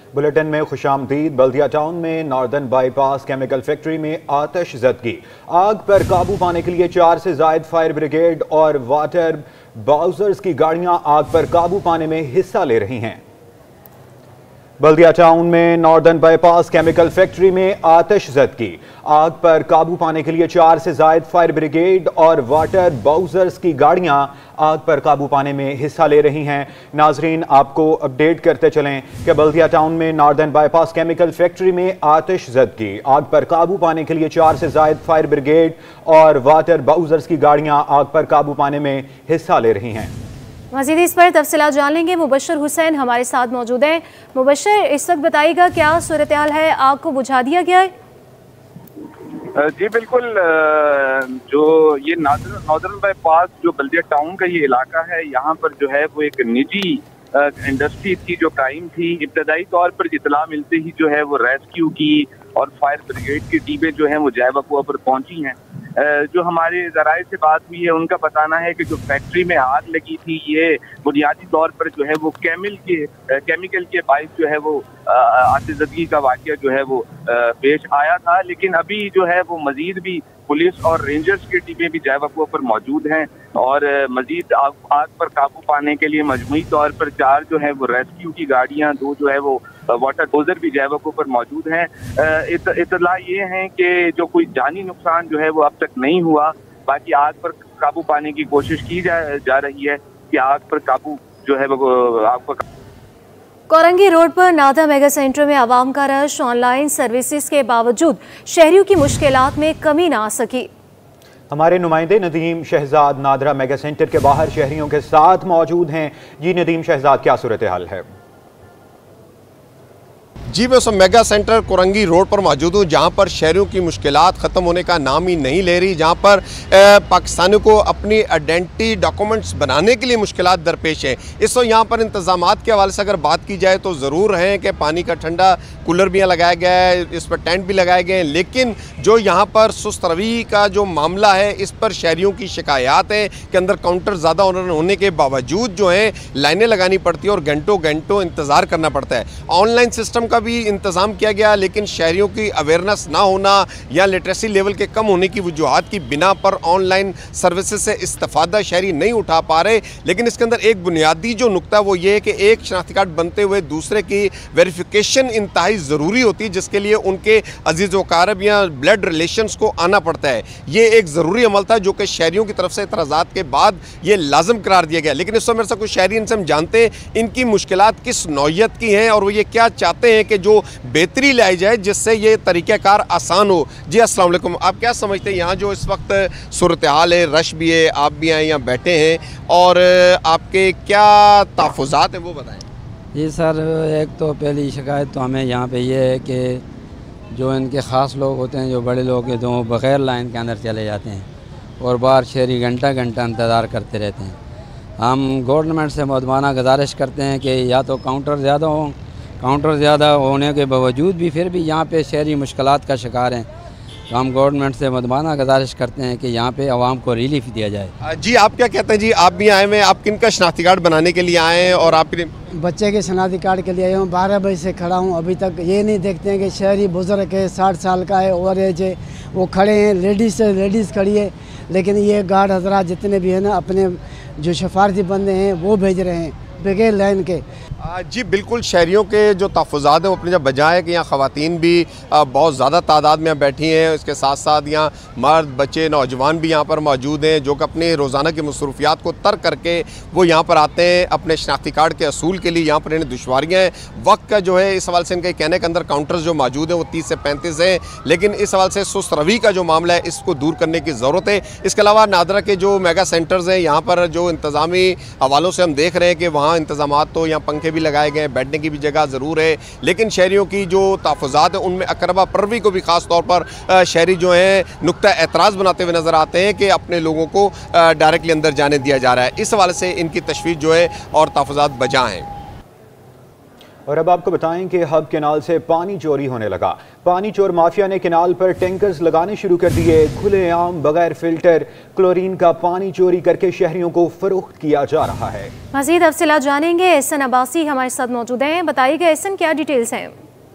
Bulletin में खुशामदीद। Baldia town में नॉर्दर्न बाईपास केमिकल फैक्ट्री में आतिश ज़दगी। आग पर काबू पाने के लिए 4 से ज़ायद फायर ब्रिगेड और वाटर बाउजर्स की गाड़ियां आग पर काबू पाने में हिस्सा ले रही हैं। बल्दिया टाउन में नॉर्दर्न बाईपास केमिकल फैक्ट्री में आतिश ज़दगी। आग पर काबू पाने के लिए 4 से ज़ायद फायर ब्रिगेड और वाटर बाउजर्स की गाड़ियां आग पर काबू पाने में हिस्सा ले रही हैं। नाजरीन, आपको अपडेट करते चलें कि बल्दिया टाउन में नॉर्दर्न बाईपास केमिकल फैक्ट्री में आतिश ज़दगी। आग पर काबू पाने के लिए 4 से ज़ायद फायर ब्रिगेड और वाटर बाउजर्स की गाड़ियां आग पर काबू पाने में हिस्सा ले रही हैं। मज़ीद इस पर तफसीलात जान लेंगे। मुबशर हुसैन हमारे साथ मौजूद हैं। मुबशर, इस वक्त बताइएगा क्या सूरत हाल है, आग को बुझा दिया गया है? जी बिल्कुल, जो ये नॉर्दर्न बाईपास जो बल्दिया टाउन का ये इलाका है, यहाँ पर जो है वो एक निजी इंडस्ट्री थी जो कायम थी। इब्तदाई तौर पर इतला मिलते ही जो है वो रेस्क्यू की और फायर ब्रिगेड की टीमें जो हैं वो जय वक़ुआ पर पहुंची हैं। जो हमारे ज़राए से बात हुई है उनका बताना है कि जो फैक्ट्री में आग लगी थी ये बुनियादी तौर पर जो है वो केमिकल के बाइस जो है वो आतिशज़दगी का वाक़या जो है वो पेश आया था। लेकिन अभी जो है वो मजीद भी पुलिस और रेंजर्स की टीमें भी जय वक़ुआ पर मौजूद हैं और मजीद आग पर काबू पाने के लिए मजमूई तौर पर 4 जो है वो रेस्क्यू की गाड़ियां, 2 जो है वो वाटर डोजर भी जय वक़ुआ पर मौजूद हैं। इत्तला ये है कि जो कोई जानी नुकसान जो है वो अब तक नहीं हुआ। बाकी आग पर काबू पाने की कोशिश की जा रही है कि आग पर काबू जो है वो आग पर। कोरंगी रोड पर नादरा मेगा सेंटर में आवाम का रश। ऑनलाइन सर्विसेज के बावजूद शहरियों की मुश्किलात में कमी ना आ सकी। हमारे नुमाइंदे नदीम शहजाद नादरा मेगा सेंटर के बाहर शहरियों के साथ मौजूद हैं। जी नदीम शहजाद, क्या सूरत हाल है? जी, मैं उस मेगा सेंटर कोरंगी रोड पर मौजूद हूँ जहाँ पर शहरियों की मुश्किलात ख़त्म होने का नाम ही नहीं ले रही, जहाँ पर पाकिस्तानियों को अपनी आइडेंटिटी डॉक्यूमेंट्स बनाने के लिए मुश्किलात दरपेश हैं। इस वक्त यहाँ पर इंतज़ामात के हवाले से अगर बात की जाए तो ज़रूर हैं कि पानी का ठंडा कूलर भी यहाँ लगाया गया है, इस पर टेंट भी लगाए गए हैं, लेकिन जो यहाँ पर सुस्त रवि का जो मामला है इस पर शहरियों की शिकायत है कि अंदर काउंटर ज़्यादा होने के बावजूद जो है लाइनें लगानी पड़ती है और घंटों घंटों इंतज़ार करना पड़ता है। ऑनलाइन सिस्टम का भी इंतजाम किया गया, लेकिन शहरियों की अवेयरनेस ना होना या लिटरेसी लेवल के कम होने की वजूहात की बिना पर ऑनलाइन सर्विसेज से इस्तेफादा शहरी नहीं उठा पा रहे। लेकिन इसके अंदर एक बुनियादी जो नुकता वो ये है कि एक शनाख्ती कार्ड बनते हुए दूसरे की वेरिफिकेशन इंतहाई ज़रूरी होती है, जिसके लिए उनके अजीज़ वकारब या ब्लड रिलेशंस को आना पड़ता है। ये एक ज़रूरी अमल था जो कि शहरियों की तरफ से एतराज़ात के बाद ये लाजम करार दिया गया। लेकिन इस समय मेरे से कुछ शहरी इनसे हम जानते हैं इनकी मुश्किलात किस नौयत की हैं और वो ये क्या चाहते हैं कि जो बेहतरी लाई जाए जिससे ये तरीक़ाकार आसान हो। जी अस्सलाम वालेकुम, आप क्या समझते हैं यहाँ जो इस वक्त सूरत हाल है, रश भी है, आप भी आए यहाँ बैठे हैं और आपके क्या तहफ़्फ़ुज़ात हैं वो बताएं। जी सर, एक तो पहली शिकायत तो हमें यहाँ पे ये है कि जो इनके ख़ास लोग होते हैं, जो बड़े लोग हैं, जो बग़ैर लाइन के अंदर चले जाते हैं और बाहर शहरी घंटा घंटा इंतज़ार करते रहते हैं। हम गवर्नमेंट से मुअद्दबाना गुजारिश करते हैं कि या तो काउंटर ज़्यादा होने के बावजूद भी फिर भी यहाँ पे शहरी मुश्किलात का शिकार हैं, तो हम गवर्नमेंट से मुअद्दबाना गुजारिश करते हैं कि यहाँ पे आवाम को रिलीफ दिया जाए। जी आप क्या कहते हैं? जी आप भी आए हुए, आप किन का शनाख्ती कार्ड बनाने के लिए आए हैं? और आप बच्चे के शनाख्ती कार्ड के लिए आया हूँ। 12 बजे से खड़ा हूँ, अभी तक ये नहीं देखते हैं कि शहरी बुजुर्ग है, 60 साल का है, ओवर एज है, वो खड़े हैं, लेडीज़ खड़ी है, लेकिन ये गार्ड हजरात जितने भी हैं ना, अपने जो सिफारती बंदे हैं वो भेज रहे हैं बगैर लाइन के। जी बिल्कुल, शहरियों के जो तहफ़्फ़ुज़ात हैं वो अपनी जब बजाय है कि यहाँ ख़वातीन भी बहुत ज़्यादा तादाद में बैठी हैं, इसके साथ साथ यहाँ मर्द, बच्चे, नौजवान भी यहाँ पर मौजूद हैं जो कि अपने रोज़ाना की मसरूफियात को तर्क करके वो यहाँ पर आते हैं अपने शनाख्ती कार्ड के असूल के लिए। यहाँ पर इन्हें दुश्वारियाँ हैं, वक्त का जो है इस हवाले से इनके कहने के अंदर काउंटर्स जो मौजूद हैं वो 30 से 35 हैं, लेकिन इस हवाले से सुस्त रवि का जो मामला है इसको दूर करने की ज़रूरत है। इसके अलावा नादरा के जो मेगा सेंटर्स हैं यहाँ पर जो इंतज़ामी हवालों से हम देख रहे हैं कि वहाँ इंतज़ाम तो यहाँ पंखे भी लगाए गए, बैठने की भी जगह ज़रूर है, लेकिन शहरियों की जो तहफ़्फ़ुज़ात है उनमें अकरबा परवी को भी ख़ास तौर पर शहरी जो हैं नुक्ता एतराज़ बनाते हुए नज़र आते हैं कि अपने लोगों को डायरेक्टली अंदर जाने दिया जा रहा है। इस हवाले से इनकी तशवीश जो है और तहफ़्फ़ुज़ात बजा हैं। और अब आपको बताएं कि हब कैनाल से पानी चोरी होने लगा। पानी चोर माफिया ने कैनाल पर टैंकर्स लगाने शुरू कर दिए। खुलेआम बगैर फिल्टर क्लोरीन का पानी चोरी करके शहरियों को फरोख्त किया जा रहा है। मजीद तफसीलात जानेंगे, एहसन अब्बासी हमारे साथ मौजूद हैं। बताइएगा एहसन, क्या डिटेल्स हैं?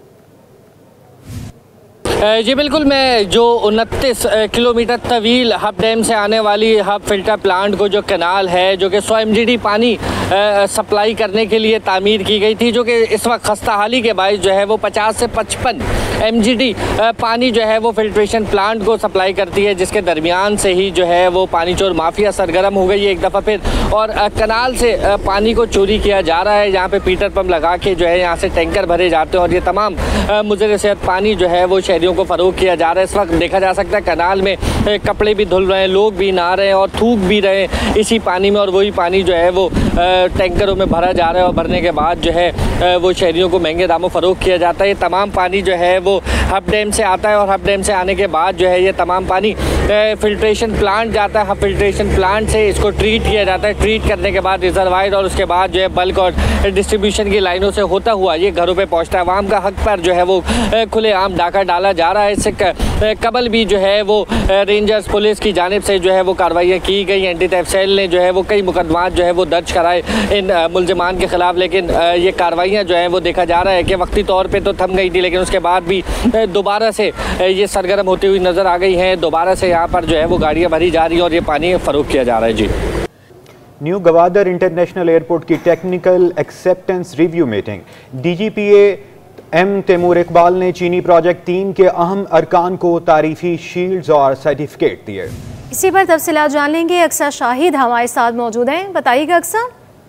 जी बिल्कुल, मैं जो 29 किलोमीटर तवील हब डैम से आने वाली हब फिल्टर प्लांट को जो कैनाल है जो कि 100 MGD पानी सप्लाई करने के लिए तामीर की गई थी, जो कि इस वक्त खस्ता हाली के बायस जो है वो 50 से 55 MGD पानी जो है वो फिल्ट्रेशन प्लांट को सप्लाई करती है, जिसके दरमियान से ही जो है वो पानी चोर माफिया सरगर्म हो गई है एक दफ़ा फिर, और कैनाल से पानी को चोरी किया जा रहा है। यहाँ पे पीटर पंप लगा के जो है यहाँ से टैंकर भरे जाते हैं और ये तमाम मुज़र सेहत पानी जो है वो शहरियों को फ़रोग किया जा रहा है। इस वक्त देखा जा सकता है कैनाल में कपड़े भी धुल रहे हैं, लोग भी नहा रहे हैं और थूक भी रहे हैं इसी पानी में, और वही पानी जो है वो टैंकरों में भरा जा रहा है और भरने के बाद जो है वो शहरियों को महंगे दामों फ़रोग किया जाता है। ये तमाम पानी जो है वो हब डैम से आता है और हब डैम से आने के बाद जो है ये तमाम पानी फिल्ट्रेशन प्लांट जाता है। हब फिल्ट्रेशन प्लांट से इसको ट्रीट किया जाता है, ट्रीट करने के बाद रिजर्वायर और उसके बाद जो है बल्क और डिस्ट्रीब्यूशन की लाइनों से होता हुआ ये घरों पे पहुंचता है। आवाम का हक पर जो है वो खुलेआम डाका डाला जा रहा है। इससे कबल भी जो है वो रेंजर्स पुलिस की जानिब से जो है वो कार्रवाइयाँ की गई। एंटी थेफ्ट सेल ने जो है वो कई मुकदमात जो है वो दर्ज कराए इन मुलजमान के ख़िलाफ़, लेकिन ये कार्रवाइयाँ जो है वो देखा जा रहा है कि वक्ती तौर पर तो थम गई थी, लेकिन उसके बाद भी दोबारा से ये सरगर्म होती हुई नज़र आ गई हैं। दोबारा से यहाँ पर जो है वो गाड़ियाँ भरी जा रही हैं और ये पानी फ़रोख्त किया जा रहा है। जी, न्यू गवादर इंटरनेशनल एयरपोर्ट की technical acceptance review meeting. DGPA M Taimur Iqbal ने चीनी प्रोजेक्ट 3 के अहम अरकान को तारीफी शील्ड्स और सर्टिफिकेट दिए। इसी पर तफसीलात जान लेंगे, अक्सर शाहिद हमारे साथ मौजूद हैं। बताइएगा अक्सर।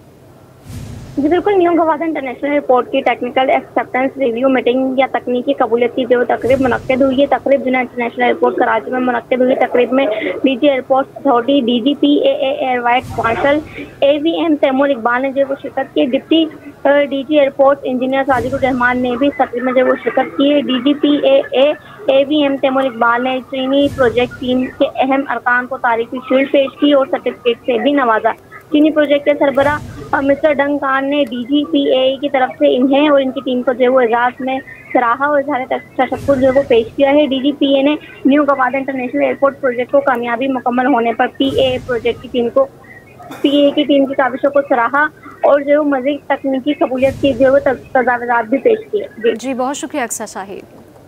जी बिल्कुल, न्यू गवादर इंटरनेशनल एयरपोर्ट की टेक्निकल एक्सेप्टेंस रिव्यू मीटिंग या तकनीकी कबूलियत की जो तकरीब मुनक्किद हुई है। तकरीब जुना इंटरनेशनल एयरपोर्ट कराची में मुनक्किद हुई। तकरीब में DG airport authority, DGPA air vice marshal AVM Taimur Iqbal ने जो वो शिरकत की। Deputy DG airport engineer Sajid Rehman ने भी तकरीब में जो वो शिरकत की है। DGPA AVM तैमूर इकबाल ने चीनी प्रोजेक्ट 3 के अहम अरकान को तारीफी शील्ड पेश की और सर्टिफिकेट से भी नवाजा। चीनी प्रोजेक्ट के सरबरा मिस्टर डंग खान ने DGPA की तरफ से इन्हें और इनकी टीम को जो वो एजाज में सराहा और इज़हार तशक्कुर जो वो पेश किया है। DGPA ने new Gwadar international airport project को कामयाबी मुकम्मल होने पर PA प्रोजेक्ट की टीम की काविशों को सराहा और जो मज़ीद तकनीकी कबूलियत की जो तजावीज़ात भी पेश किए। जी बहुत शुक्रिया अक्सर शाहिद।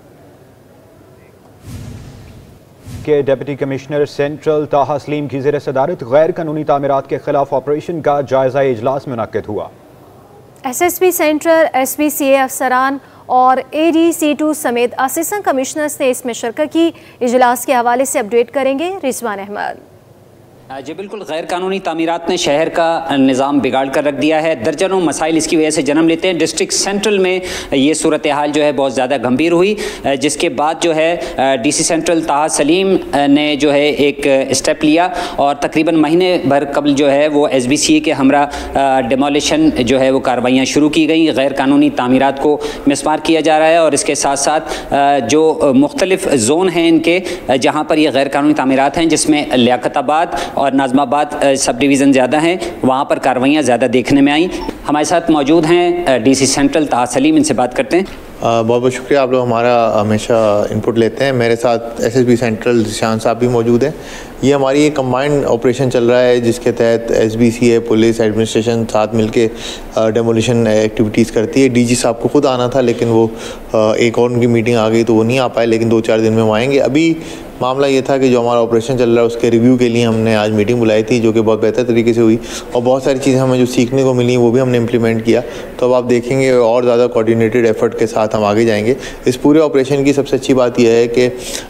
के डिप्टी कमिश्नर सेंट्रल ताहा सलीम की ज़ेर सदारत गैर कानूनी तामीरात के खिलाफ ऑपरेशन का जायजा इजलास मुनक्किद हुआ। SSP सेंट्रल, SPCA अफसरान और ADC2 समेत असिस्टेंट कमिश्नर्स ने इसमें शिरकत की। इजलास के हवाले से अपडेट करेंगे रिजवान अहमद। जी बिल्कुल, गैर कानूनी तामीरात ने शहर का निज़ाम बिगाड़ कर रख दिया है। दर्जनों मसाइल इसकी वजह से जन्म लेते हैं। डिस्ट्रिक्ट सेंट्रल में ये सूरत हाल जो है बहुत ज़्यादा गंभीर हुई, जिसके बाद जो है DC सेंट्रल ताहा सलीम ने जो है एक स्टेप लिया और तकरीबन महीने भर कबल जो है वो SBCA के हमरा डिमोलिशन जो है वो कार्रवाइयाँ शुरू की गई। गैर कानूनी तामीरात को मिसमार किया जा रहा है और इसके साथ साथ जो मुख्तलिफ जोन हैं इनके जहाँ पर ये गैर कानूनी तामीरात हैं, जिसमें लियाकताबाद और नाज़माबाद सब डिवीज़न ज़्यादा हैं, वहाँ पर कार्रवाइयाँ ज़्यादा देखने में आई। हमारे साथ मौजूद हैं DC सेंट्रल ताहा सलीम, इनसे बात करते हैं। बहुत बहुत शुक्रिया, आप लोग हमारा हमेशा इनपुट लेते हैं। मेरे साथ SSP सेंट्रल शान साहब भी मौजूद हैं। ये हमारी एक कंबाइंड ऑपरेशन चल रहा है जिसके तहत SBCA पुलिस एडमिनिस्ट्रेशन साथ मिलके डेमोलिशन एक्टिविटीज़ करती है। DG साहब को खुद आना था लेकिन वो एक और उनकी मीटिंग आ गई तो वो नहीं आ पाए, लेकिन 2-4 दिन में वो आएँगे। अभी मामला ये था कि जो हमारा ऑपरेशन चल रहा है उसके रिव्यू के लिए हमने आज मीटिंग बुलाई थी, जो कि बहुत बेहतर तरीके से हुई और बहुत सारी चीज़ें हमें जो सीखने को मिली वो भी हमने इम्प्लीमेंट किया। तो अब आप देखेंगे और ज़्यादा कोऑर्डिनेटेड एफर्ट के साथ हम आगे जाएंगे। इस पूरे ऑपरेशन की सबसे अच्छी बात यह है कि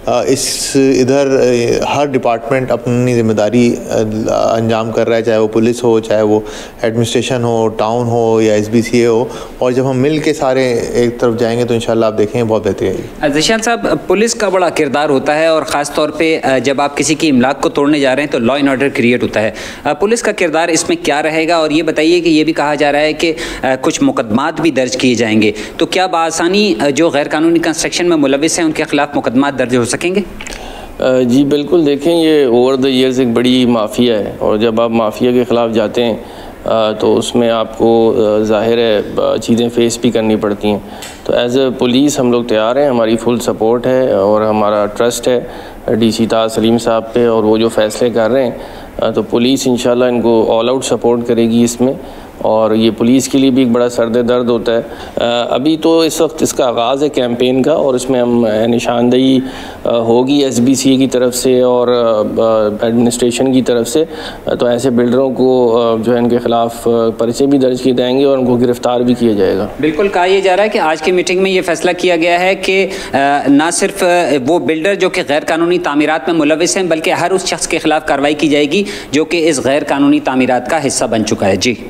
इधर हर डिपार्टमेंट अपनी जिम्मेदारी अंजाम कर रहा है, चाहे वो पुलिस हो, चाहे वो एडमिनिस्ट्रेशन हो, टाउन हो या SBCA हो, और जब हम मिल के सारे एक तरफ जाएंगे तो इंशाल्लाह आप देखेंगे बहुत बेहतरीन आएगी। ज़िशान साहब, पुलिस का बड़ा किरदार होता है और ख़ास तौर पे जब आप किसी की इमलाक को तोड़ने जा रहे हैं तो लॉ एंड ऑर्डर क्रिएट होता है। पुलिस का किरदार इसमें क्या रहेगा? और ये बताइए कि ये भी कहा जा रहा है कि कुछ मुकदमात भी दर्ज किए जाएंगे, तो क्या बासानी जो गैर कानूनी कंस्ट्रक्शन में मुलविस हैं उनके खिलाफ मुकदमात दर्ज हो सकेंगे? जी बिल्कुल, देखें ये ओवर द ईयर्स एक बड़ी माफिया है और जब आप माफिया के ख़िलाफ़ जाते हैं तो उसमें आपको ज़ाहिर है चीज़ें फेस भी करनी पड़ती हैं। तो एज़ ए पुलिस हम लोग तैयार हैं, हमारी फुल सपोर्ट है और हमारा ट्रस्ट है डीसी ताज सलीम साहब पे, और वो जो फ़ैसले कर रहे हैं तो पुलिस इंशाल्लाह इनको ऑल आउट सपोर्ट करेगी इसमें, और ये पुलिस के लिए भी एक बड़ा सर्द दर्द होता है। अभी तो इस वक्त इसका आगाज़ है कैंपेन का, और इसमें हम निशानदेही होगी SBCA की तरफ से और एडमिनिस्ट्रेशन की तरफ से, तो ऐसे बिल्डरों को जो है इनके ख़िलाफ़ पर्चे भी दर्ज किए जाएंगे और उनको गिरफ़्तार भी किया जाएगा। बिल्कुल कहा यह जा रहा है कि आज की मीटिंग में ये फैसला किया गया है कि ना सिर्फ वो बिल्डर जो कि गैर कानूनी तामीरात में मुलविस हैं, बल्कि हर उस शख्स के ख़िलाफ़ कार्रवाई की जाएगी जो कि इस गैर कानूनी तामीरात का हिस्सा बन चुका है। जी,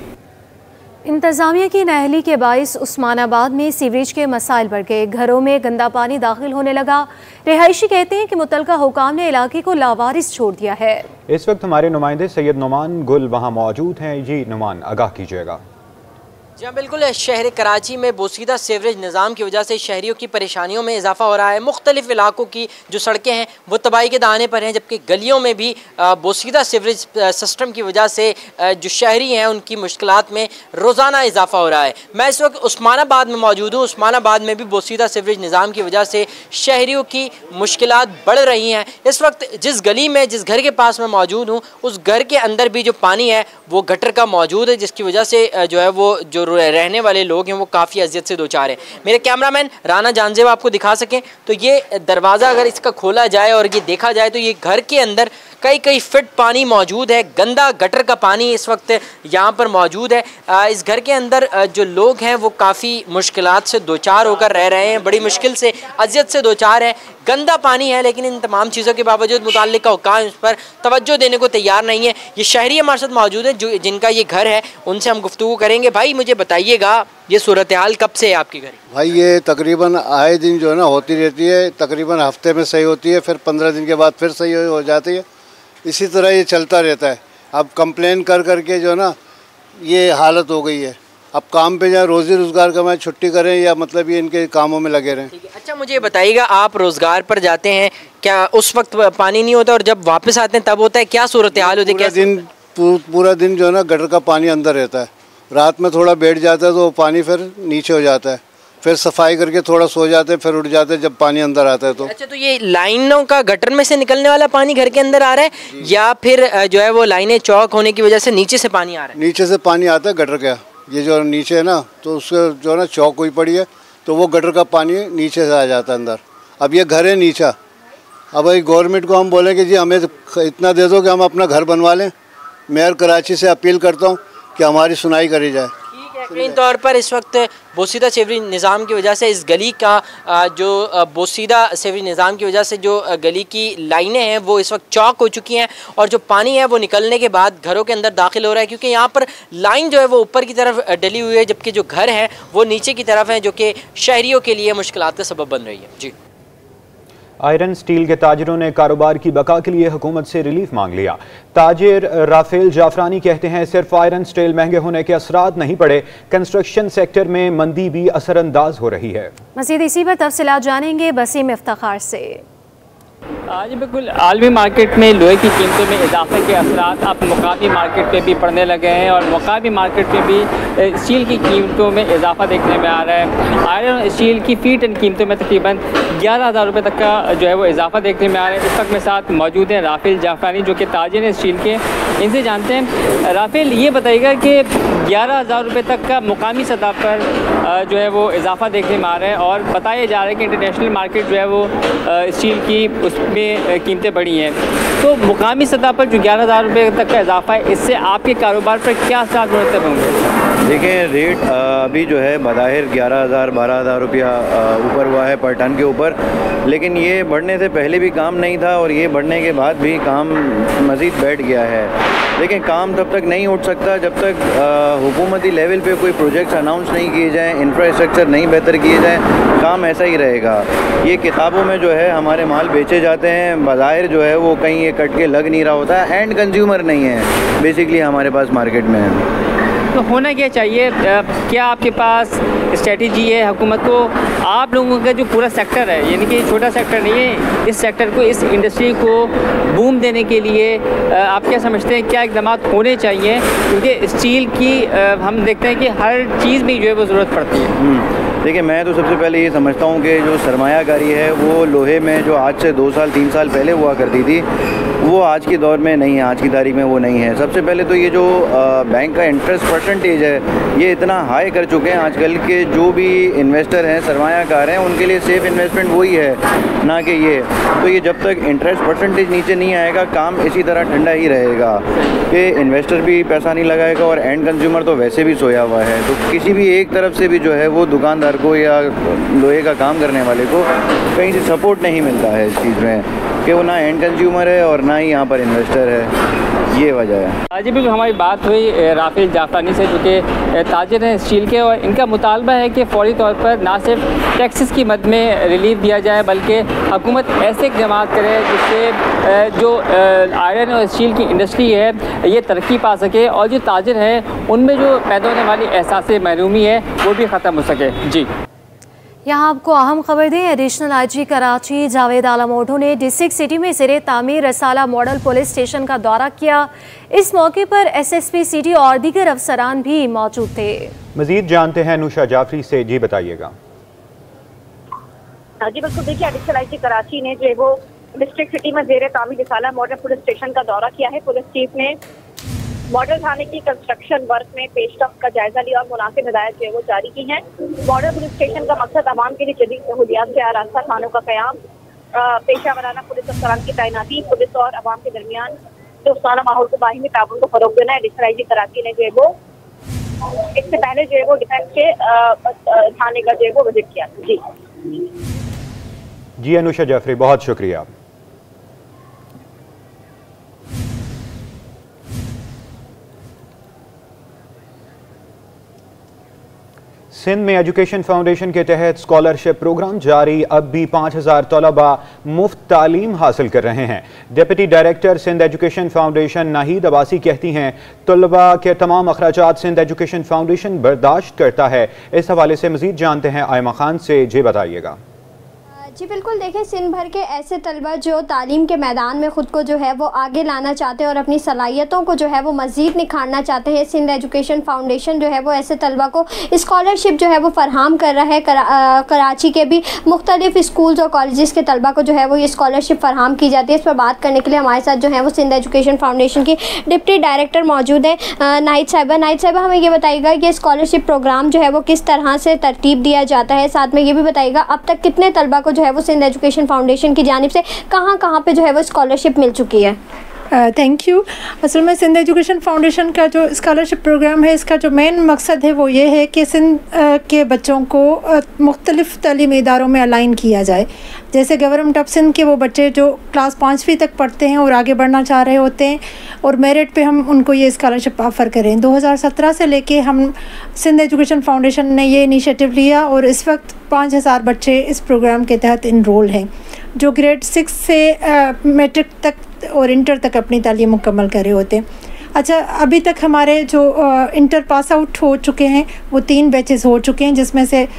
इंतज़ामिया की नाअहली के बाइस उस्मानाबाद में सीवरेज के मसाइल बढ़ गए, घरों में गंदा पानी दाखिल होने लगा। रिहायशी कहते हैं कि मुतलका हुकाम ने इलाके को लावारिस छोड़ दिया है। इस वक्त हमारे नुमाइंदे सैयद नुमान गुल वहाँ मौजूद हैं। जी नुमान, आगाह कीजिएगा। जी हाँ बिल्कुल, शहर कराची में बोसीदा सीवरेज निज़ाम की वजह से शहरियों की परेशानियों में इजाफा हो रहा है। मुख्तलिफ इलाकों की जो सड़कें हैं वो तबाही के दाने पर हैं, जबकि गलियों में भी बोसीदा सीवरेज सिस्टम की वजह से जो शहरी हैं उनकी मुश्किलात में रोज़ाना इजाफा हो रहा है। मैं इस वक्त उस्मानाबाद में मौजूद हूँ। उस्मानाबाद में भी बोसीदा सीवरेज निज़ाम की वजह से शहरियों की मुश्किलात बढ़ रही हैं। इस वक्त जिस गली में, जिस घर के पास मैं मौजूद हूँ, उस घर के अंदर भी जो पानी है वो गटर का मौजूद है, जिसकी वजह से जो है वो जो रहने वाले लोग हैं वो काफ़ी अजियत से दो चार हैं। मेरे कैमरामैन राना जानजेब आपको दिखा सकें तो ये दरवाज़ा अगर इसका खोला जाए और ये देखा जाए तो ये घर के अंदर कई फीट पानी मौजूद है। गंदा गटर का पानी इस वक्त यहाँ पर मौजूद है। इस घर के अंदर जो लोग हैं वो काफ़ी मुश्किलात से दो चार होकर रह रहे हैं, बड़ी मुश्किल से अजियत से दो चार है। गंदा पानी है, लेकिन इन तमाम चीज़ों के बावजूद मुताल्लिका हुकाम इस पर तवज्जो देने को तैयार नहीं है। ये शहरी हमारे साथ मौजूद है जो जिनका ये घर है, उनसे हम गुफ्तगू करेंगे। भाई मुझे बताइएगा ये सूरत हाल कब से है आपके घर? भाई ये तकरीबन आए दिन जो है ना होती रहती है, तकरीबन हफ्ते में सही होती है, फिर 15 दिन के बाद फिर सही हो जाती है। इसी तरह ये चलता रहता है। अब कंप्लेन कर करके जो है ना ये हालत हो गई है। अब काम पे जाए, रोज़ी रोज़गार कमाएं, छुट्टी करें या मतलब ये इनके कामों में लगे रहें। अच्छा मुझे बताइएगा, आप रोज़गार पर जाते हैं, क्या उस वक्त पानी नहीं होता और जब वापस आते हैं तब होता है? क्या सूरत हाल होती है? पूरा दिन जो है ना गटर का पानी अंदर रहता है। रात में थोड़ा बैठ जाता है तो पानी फिर नीचे हो जाता है, फिर सफाई करके थोड़ा सो जाते हैं, फिर उठ जाते हैं जब पानी अंदर आता है तो। अच्छा, तो ये लाइनों का गटर में से निकलने वाला पानी घर के अंदर आ रहा है या फिर जो है वो लाइनें चौक होने की वजह से नीचे से पानी आ रहा है? नीचे से पानी आता है गटर का, ये जो नीचे है ना तो उससे जो है ना चौक हुई पड़ी है तो वो गटर का पानी नीचे से आ जाता है अंदर। अब ये घर है नीचा, अब भाई गवर्नमेंट को हम बोले कि जी हमें इतना दे दो कि हम अपना घर बनवा लें। मेयर कराची से अपील करता हूँ कि हमारी सुनाई करी जाए। यकीनी तौर पर इस वक्त बोसीदा सीवरेज निज़ाम की वजह से इस गली का जो बोसीदा सीवरेज निज़ाम की वजह से जो गली की लाइनें हैं वो इस वक्त चौक हो चुकी हैं और जो पानी है वो निकलने के बाद घरों के अंदर दाखिल हो रहा है, क्योंकि यहाँ पर लाइन जो है वो ऊपर की तरफ डली हुई है जबकि जो घर हैं वो नीचे की तरफ हैं, जो कि शहरियों के लिए मुश्किलात का सबब बन रही है। जी, आयरन स्टील के ताजरों ने कारोबार की बका के लिए हुकूमत से रिलीफ मांग लिया। ताजिर राफेल जाफरानी कहते हैं सिर्फ आयरन स्टील महंगे होने के असरात नहीं पड़े, कंस्ट्रक्शन सेक्टर में मंदी भी असरअंदाज हो रही है। मज़ीद इसी पर तफसीलात जानेंगे वसीम इफ्तिखार से। आज बिल्कुल आलमी मार्केट में लोहे की कीमतों में इजाफे के असरात अब मुकामी मार्केट पे भी पड़ने लगे हैं और मुकामी मार्केट पे भी स्टील की कीमतों में इजाफा देखने में आ रहा है। आयरन स्टील की फी टन कीमतों में तकरीबन 11,000 रुपये तक का जो है वो इजाफा देखने में आ रहा है। इस वक्त मेरे साथ मौजूद हैं राफेल जाफरानी जो कि ताजिर हैं स्टील के, इनसे जानते हैं। राफेल, ये बताइएगा कि 11,000 रुपये तक का मुकामी सतह पर जो है वो इजाफा देखने में आ रहा है और बताया जा रहा है कि इंटरनेशनल मार्केट जो है वो स्टील की उसमें कीमतें बढ़ी हैं, तो मुकामी सतह पर जो 11,000 रुपये तक का इजाफा है इससे आपके कारोबार पर क्या असर मुरतब होंगे? देखें, रेट अभी जो है बज़ाहिर 11,000 12,000 रुपया ऊपर हुआ है पर टन के ऊपर, लेकिन ये बढ़ने से पहले भी काम नहीं था और ये बढ़ने के बाद भी काम मज़ीद बैठ गया है। लेकिन काम तब तक नहीं उठ सकता जब तक हुकूमती लेवल पे कोई प्रोजेक्ट्स अनाउंस नहीं किए जाएँ, इंफ्रास्ट्रक्चर नहीं बेहतर किए जाएँ, काम ऐसा ही रहेगा। ये किताबों में जो है हमारे माल बेचे जाते हैं, बज़ाहिर जो है वो कहीं ये कट के लग नहीं रहा होता है, एंड कंज्यूमर नहीं है बेसिकली हमारे पास मार्केट में। तो होना क्या चाहिए, क्या आपके पास स्ट्रेटजी है हुकूमत को? आप लोगों का जो पूरा सेक्टर है, यानी कि छोटा सेक्टर नहीं है, इस सेक्टर को, इस इंडस्ट्री को बूम देने के लिए आप क्या समझते हैं, क्या इकदाम होने चाहिए? क्योंकि स्टील की हम देखते हैं कि हर चीज़ में जो है वो ज़रूरत पड़ती है। देखिए, मैं तो सबसे पहले ये समझता हूँ कि जो सरमायाकारी है वो लोहे में जो आज से 2 साल 3 साल पहले हुआ करती थी, वो आज के दौर में नहीं है, आज की तारीख में वो नहीं है। सबसे पहले तो ये जो बैंक का इंटरेस्ट परसेंटेज है, ये इतना हाई कर चुके हैं आजकल के जो भी इन्वेस्टर हैं, सरमायाकार हैं, उनके लिए सेफ़ इन्वेस्टमेंट वही है, ना कि ये। तो ये जब तक इंटरेस्ट परसेंटेज नीचे नहीं आएगा, काम इसी तरह ठंडा ही रहेगा कि इन्वेस्टर भी पैसा नहीं लगाएगा और एंड कंज्यूमर तो वैसे भी सोया हुआ है। तो किसी भी एक तरफ से भी जो है वो दुकानदार को या लोहे का काम करने वाले को कहीं से सपोर्ट नहीं मिलता है इस चीज़ में, कि वो ना एंड कंज्यूमर है और ना ही यहाँ पर इन्वेस्टर है, ये वजह है। आज बिल्कुल हमारी बात हुई राफेल जाफरानी से, जो कि ताजिर हैं स्टील के, और इनका मुतालबा है कि फौरी तौर पर ना सिर्फ टैक्सेस की मद में रिलीफ दिया जाए, बल्कि हुकूमत ऐसे इक़दाम करे जिससे जो आयरन और स्टील की इंडस्ट्री है ये तरक्की पा सके, और जो ताजिर हैं उनमें जो पैदा होने वाली एहसास महरूमी है वो भी ख़त्म हो सके। जी, यहाँ आपको अहम खबर दें, एडिशनल आईजी कराची जावेद आलम ओढो ने डिस्ट्रिक्ट सिटी में ज़ेरे तामीर रसाला मॉडल पुलिस स्टेशन का दौरा किया। इस मौके पर SSP सिटी और दीगर अफसरान भी मौजूद थे। मजीद जानते हैं अनुषा जाफरी से, जी बताइएगा। जी बिल्कुल, देखिए एडिशनल आईजी कराची ने जो है वो डिस्ट्रिक्ट सिटी में ज़ेरे तामीर रसाला मॉडल पुलिस स्टेशन का दौरा किया है। पुलिस चीफ ने मॉडल थाने की कंस्ट्रक्शन वर्क में पेशरफ्त का जायजा लिया और मुनासिब हिदायत जो है वो जारी की है। मॉडल पुलिस स्टेशन का मकसद आवाम के लिए जदीद सहूलियात से आरास्ता थानों का क़याम, पेशा वराना पुलिस अफसरान की तैनाती, पुलिस और आवाम के दरमियान दोस्ताना माहौल को बाहिमी ताउन को फरोग देना। एडिशनल आईजी कराची ने जो है वो इससे पहले जो है वो डिफेंस के थाने का जो है वो विजिट किया। जी अनुषा जाफरी, बहुत शुक्रिया। सिंध में एजुकेशन फाउंडेशन के तहत स्कॉलरशिप प्रोग्राम जारी, अब भी 5000 तलबा मुफ्त तालीम हासिल कर रहे हैं। Deputy director Sindh education foundation Nahid Abbasi कहती हैं तलबा के तमाम अखराजात सिंध एजुकेशन फाउंडेशन बर्दाश्त करता है। इस हवाले से मजीद जानते हैं आयमा खान से, जी बताइएगा। जी बिल्कुल, देखें सिंध भर के ऐसे तलबा जो तालीम के मैदान में ख़ुद को जो है वो आगे लाना चाहते हैं और अपनी सलाहियतों को जो है वो मज़ीद निखारना चाहते हैं, सिंध एजुकेशन फाउंडेशन जो है वो ऐसे तलबा को स्कॉलरशिप जो है वो फ़रहम कर रहा है। कराची के भी मुख्तलिफ स्कूल्स और कॉलेजेस के तलबा को जो है वो ये स्कॉलरशिप फ़रहम की जाती है। इस पर बात करने के लिए हमारे साथ जो है वो सिंध एजुकेशन फाउंडेशन की डिप्टी डायरेक्टर मौजूद है नाहिद साहिबा। नाहिद साहिबा, हमें ये बताइएगा कि स्कॉलरशिप प्रोग्राम जो है वो किस तरह से तरतीब दिया जाता है, साथ में ये भी बताइएगा अब तक कितने तलबा को जो है वो सिंध एजुकेशन फाउंडेशन की जानिब से कहाँ पे जो है वो स्कॉलरशिप मिल चुकी है? Thank you. असल में सिंध एजुकेशन फाउंडेशन का जो स्कॉलरशिप प्रोग्राम है, इसका जो मेन मकसद है वो ये है कि सिंध के बच्चों को मुख्तलिफ़ तालीमी इदारों में अलाइन किया जाए। जैसे गवर्नमेंट ऑफ सिंध के वो बच्चे जो क्लास 5वीं तक पढ़ते हैं और आगे बढ़ना चाह रहे होते हैं और मेरिट पे हम उनको ये स्कॉलरशिप ऑफ़र करें। 2017 से लेके हम सिंध एजुकेशन फाउंडेशन ने ये इनिशिएटिव लिया और इस वक्त 5000 बच्चे इस प्रोग्राम के तहत इनरोल हैं, जो ग्रेड 6 से मैट्रिक तक और इंटर तक अपनी तालीम मुकम्मल करे होते हैं। अच्छा, अभी तक हमारे जो इंटर पास आउट हो चुके हैं वो 3 बैचेस हो चुके हैं, जिसमें से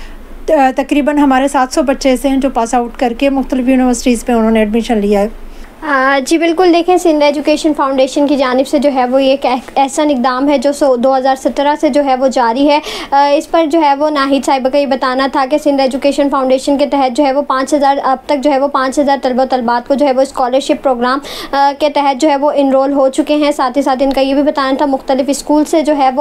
तकरीबन हमारे 700 बच्चे ऐसे हैं जो पास आउट करके मुख्तलिफ यूनिवर्सिटीज़ में उन्होंने एडमिशन लिया है। जी बिल्कुल, देखें सिंध एजुकेशन फाउंडेशन की जानिब से जो है वो ये एक ऐसा इक़दाम है जो 2017 से जो है वो जारी है। इस पर जो है वो नाहिद साहिबा का ये बताना था कि सिंध एजुकेशन फाउंडेशन के तहत जो है वो 5000 अब तक जो है वो 5000 तलबा तलबात को जो है वो स्कॉलरशिप प्रोग्राम के तहत जो है वो इनरोल हो चुके हैं। साथ ही साथ इनका ये भी बताना था मुख्तलिफ स्कूल से जो है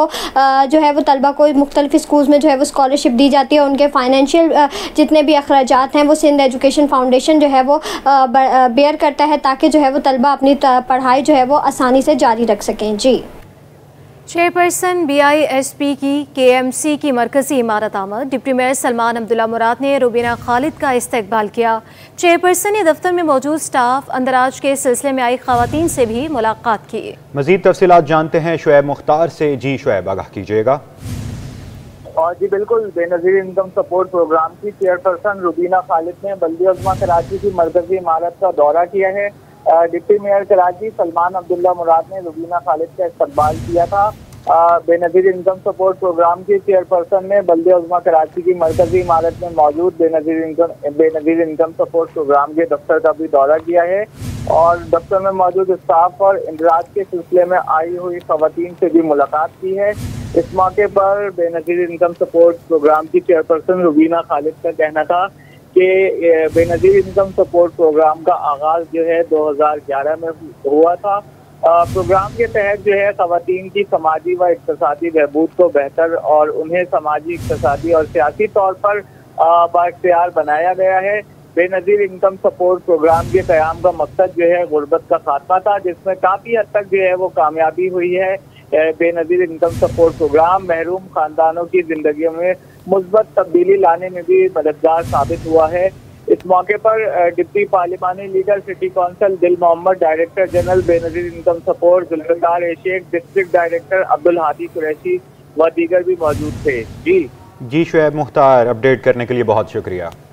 वो तलबा को मुख्तलिफ स्कूल्स में जो है वो स्कॉलरशिप दी जाती है। उनके फाइनेंशियल जितने भी अखराजात हैं वो सिंध एजुकेशन फाउंडेशन जो है वो बेयर करता है, ताकि जो है वो तलबा अपनी पढ़ाई जो है वो आसानी से जारी रख सकें। जी, चेयरपर्सन BISP की KMC की मरकज़ी इमारत आमद, डिप्टी मेयर सलमान अब्दुल्ला मुराद ने रुबीना खालिद का इस्तकबाल किया। चेयरपर्सन ने दफ्तर में मौजूद स्टाफ अंदराज के सिलसिले में आई खवातीन से भी मुलाकात की। मज़ीद तफसीलात जानते हैं शुएब मुख्तार से। जी शुएब, आगाह कीजिएगा। और जी बिल्कुल, बेनज़ीर इनकम सपोर्ट प्रोग्राम की चेयरपर्सन रुबीना खालिद ने बल्दिया उज़्मा कराची की मरकज़ी इमारत का दौरा किया है। डिप्टी मेयर कराची सलमान अब्दुल्ला मुराद ने रुबीना खालिद का इस्तकबाल किया था बेनज़ीर इनकम सपोर्ट प्रोग्राम की चेयरपर्सन ने बल्दिया उज़्मा कराची की मरकजी इमारत में मौजूद बेनज़ीर इनकम सपोर्ट प्रोग्राम के दफ्तर का भी दौरा किया है और दफ्तर में मौजूद स्टाफ और इंदराज के सिलसिले में आई हुई खवातीन से भी मुलाकात की है। इस मौके पर बेनज़ीर इनकम सपोर्ट प्रोग्राम की चेयरपर्सन रुबीना खालिद का कहना था कि बेनज़ीर इनकम सपोर्ट प्रोग्राम का आगाज़ जो है 2011 में हुआ था। प्रोग्राम के तहत जो है खवातीन की समाजी व इक़्तिसादी बहबूद को बेहतर और उन्हें समाजी, इक़्तिसादी और सियासी तौर पर बाइख्तियार बनाया गया है। बेनज़ीर इनकम सपोर्ट प्रोग्राम के क़याम का मकसद जो है गुर्बत का खात्मा था, जिसमें काफ़ी हद तक जो है वो कामयाबी हुई है। बेनज़ीर इनकम सपोर्ट प्रोग्राम महरूम ख़ानदानों की ज़िंदगी में मुस्बत तब्दीली लाने में भी मददगार साबित हुआ है। इस मौके पर डिप्टी पार्लिमानी leader city council Dil Mohammad, director general Benazir income support Zulfiqar Shaikh, district director Abdul Hadi Qureshi व दीगर भी मौजूद थे। जी शुएब मुख्तार, अपडेट करने के लिए बहुत शुक्रिया।